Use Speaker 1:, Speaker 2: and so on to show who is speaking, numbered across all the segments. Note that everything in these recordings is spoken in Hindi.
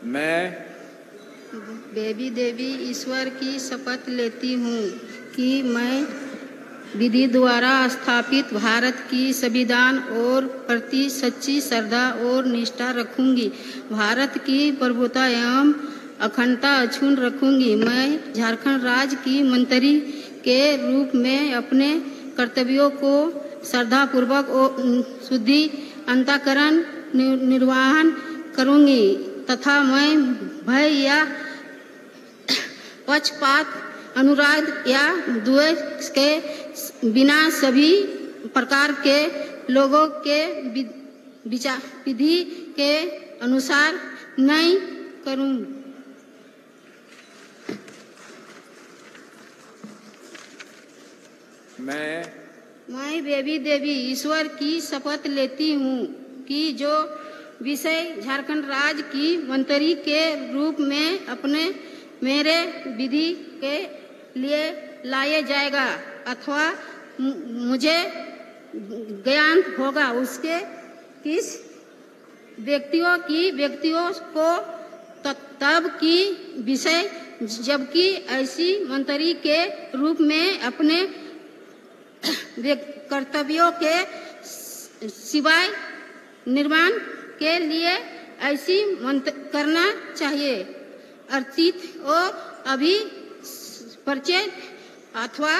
Speaker 1: मैं
Speaker 2: बेबी देवी ईश्वर की शपथ लेती हूँ कि मैं विधि द्वारा स्थापित भारत की संविधान और प्रति सच्ची श्रद्धा और निष्ठा रखूंगी। भारत की प्रभुता एवं अखंडता अक्षुण्ण रखूंगी। मैं झारखंड राज्य की मंत्री के रूप में अपने कर्तव्यों को श्रद्धापूर्वक और शुद्धि अंतःकरण निर्वहन करूंगी तथा मैं भय या पक्षपात, अनुराग या द्वेष के बिना सभी प्रकार के लोगों के विधि के अनुसार नहीं करूंगी। मैं बेबी देवी ईश्वर की शपथ लेती हूँ कि जो विषय झारखंड राज्य की मंत्री के रूप में अपने मेरे विधि के लिए लाया जाएगा अथवा मुझे ज्ञान होगा उसके किस व्यक्तियों को तब की विषय जबकि ऐसी मंत्री के रूप में अपने कर्तव्यों के सिवाय निर्माण के लिए ऐसी करना चाहिए। अर्चित और अभी परिचय अथवा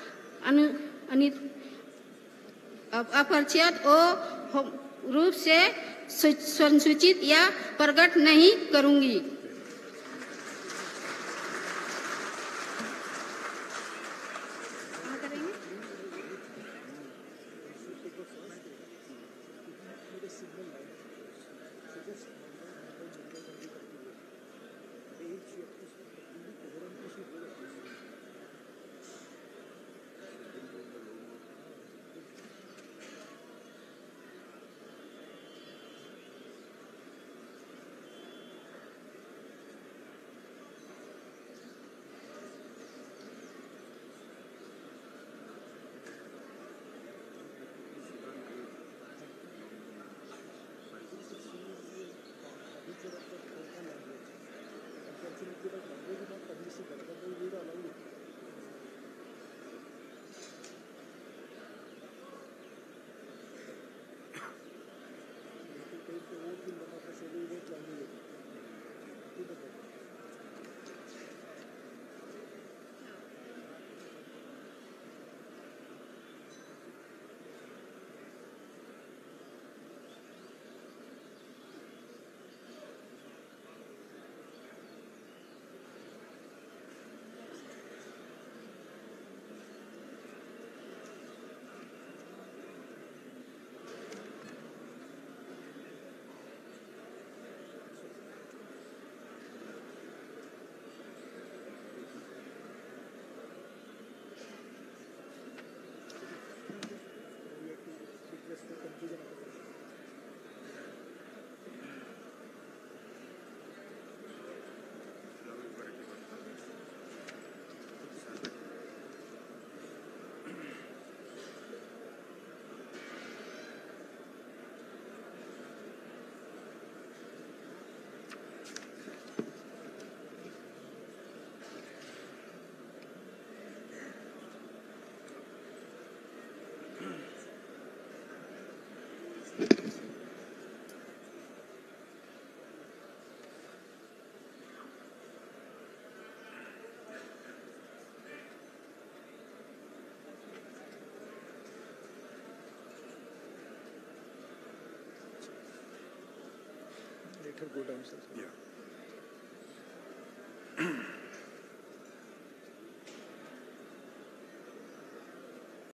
Speaker 2: अपरिचित रूप से संसूचित या प्रकट नहीं करूंगी।
Speaker 3: Go downstairs. Yeah.